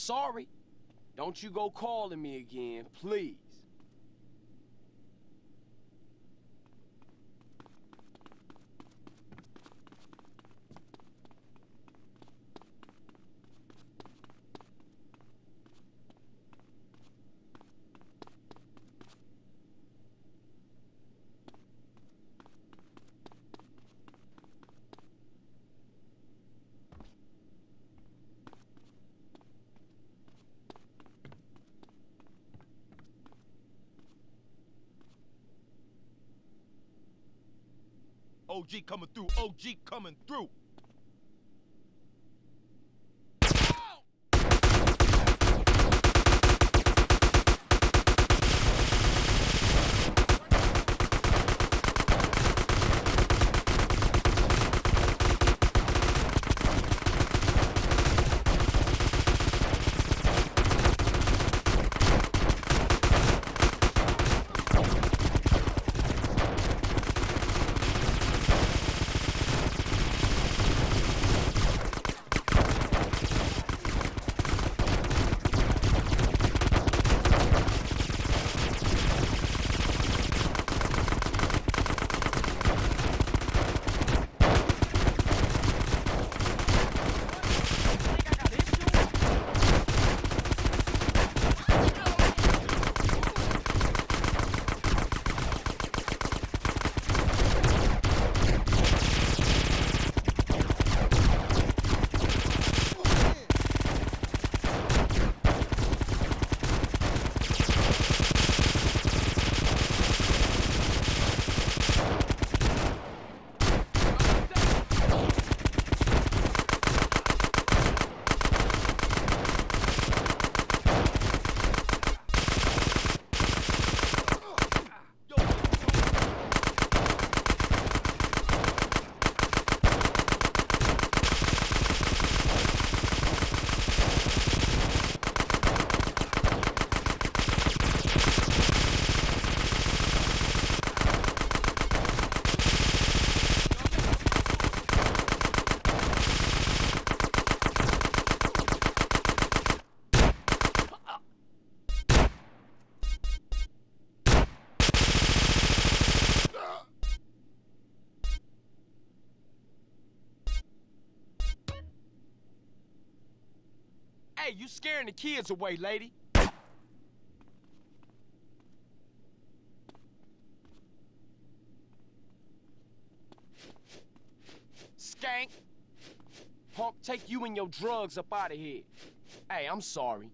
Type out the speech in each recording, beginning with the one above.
sorry. Don't you go calling me again, please. OG coming through, OG coming through. Hey, you scaring the kids away, lady. Skank. Punk, take you and your drugs up out of here. Hey, I'm sorry.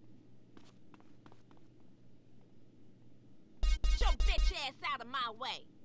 Get your bitch ass out of my way.